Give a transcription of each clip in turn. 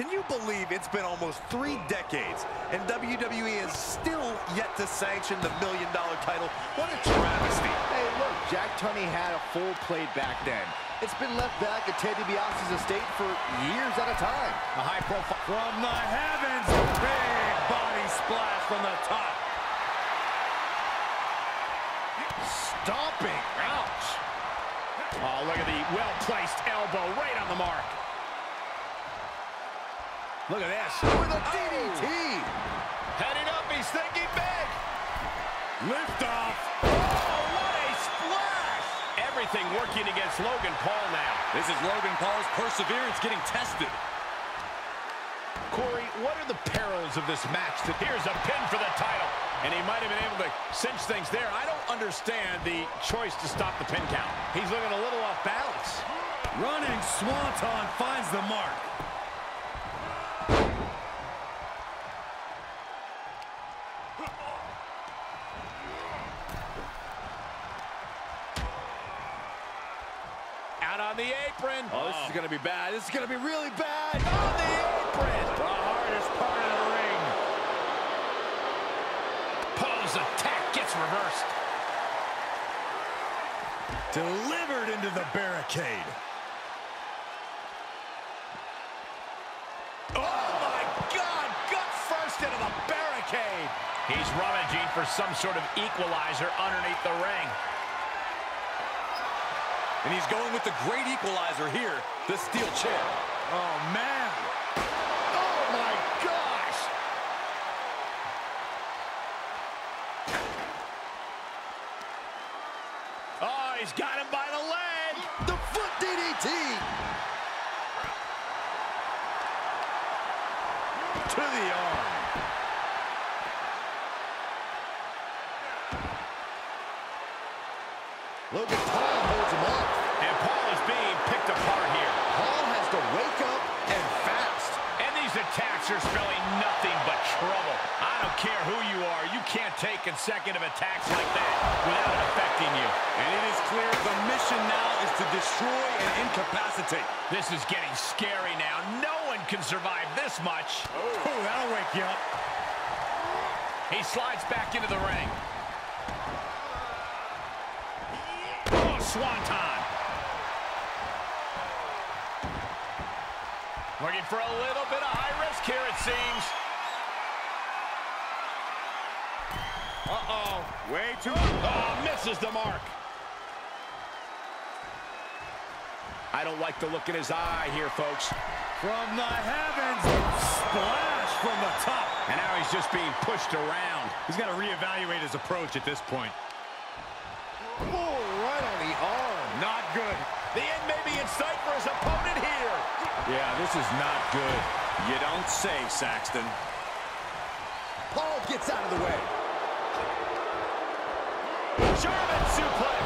Can you believe it's been almost 3 decades and WWE is still yet to sanction the $1 million title? What a travesty. Hey, look, Jack Tunney had a full plate back then. It's been left back at Ted DiBiase's estate for years at a time. A high profile from the heavens. Big body splash from the top. Stomping. Ouch. Oh, look at the well-placed elbow right on the mark. Look at this. With a DDT. Heading up, he's thinking big. Lift off. Oh, what a splash. Everything working against Logan Paul now. This is Logan Paul's perseverance getting tested. Corey, what are the perils of this match? Here's a pin for the title. And he might have been able to cinch things there. I don't understand the choice to stop the pin count. He's looking a little off balance. Running Swanton finds the mark. Out on the apron. Oh, this is going to be bad. This is going to be really bad. On the apron. The hardest part of the ring. Paul's attack gets reversed. Delivered into the barricade. Oh, my God. Gut first into the barricade. He's rummaging for some sort of equalizer underneath the ring. And he's going with the great equalizer here, the steel chair. Oh, man. Oh, my gosh. Oh, he's got him by the leg. The foot DDT. To the arm. Logan Paul holds him off. And Paul is being picked apart here. Paul has to wake up and fast. And these attacks are spelling nothing but trouble. I don't care who you are. You can't take consecutive attacks like that without it affecting you. And it is clear the mission now is to destroy and incapacitate. This is getting scary now. No one can survive this much. Oh, that'll wake you up. He slides back into the ring. Oh, swanton. Looking for a little bit of high risk here, it seems. Uh-oh. Way too... Oh, misses the mark. I don't like the look in his eye here, folks. From the heavens, splash from the top. And now he's just being pushed around. He's got to reevaluate his approach at this point. Oh, right on the arm. Not good. The end may be in sight for his opponent here. Yeah, this is not good. You don't say, Saxton. Paul gets out of the way. German suplex.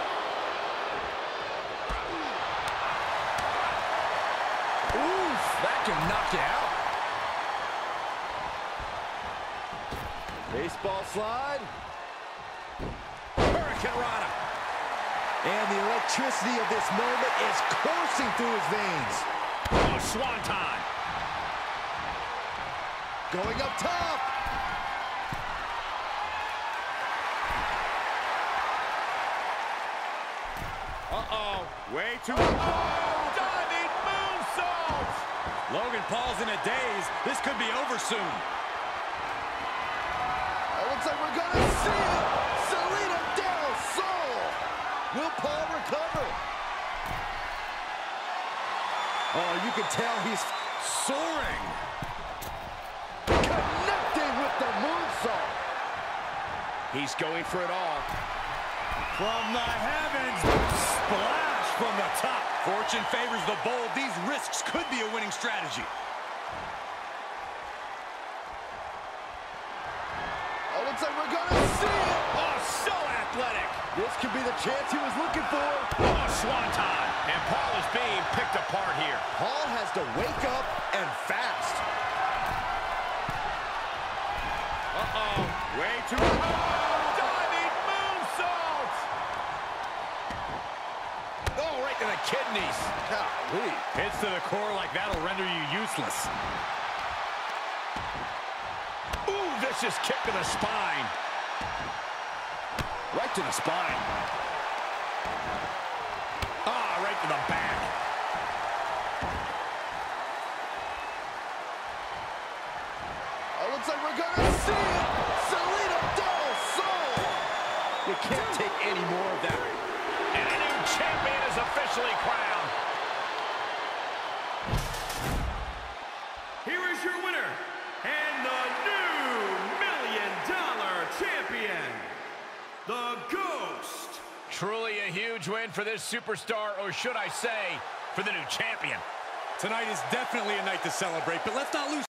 Oof, that can knock you out. Baseball slide. Hurricane Rana. And the electricity of this moment is coursing through his veins. Oh, swanton. Going up top. Uh-oh. Way too... Oh, diving moonsault. Logan Paul's in a daze. This could be over soon. It looks like we're going to see it. Salida del Sol. Will Paul recover? Oh, you can tell he's Soaring. connecting with the moonsault. He's going for it all. From the heavens, splash from the top. Fortune favors the bold. These risks could be a winning strategy. Oh, looks like we're going to see it. Oh, so athletic. This could be the chance he was looking for. Oh, swanton. And Paul is being picked apart here. Paul has to wake up and fast. Uh-oh. Way too... Oh, diving moonsault. Oh, Oh, right to the kidneys. Golly. Hits to the core like that'll render you useless. Ooh, vicious kick to the spine. Right to the spine. Ah, right to the back. Oh, looks like we're gonna see it. Salida del Sol. You can't take any more of that. And a new champion is officially crowned. Here is your winner, and the new $1 Million Champion, the Ghost. Truly a huge win for this superstar, or should I say, for the new champion. Tonight is definitely a night to celebrate, but let's not lose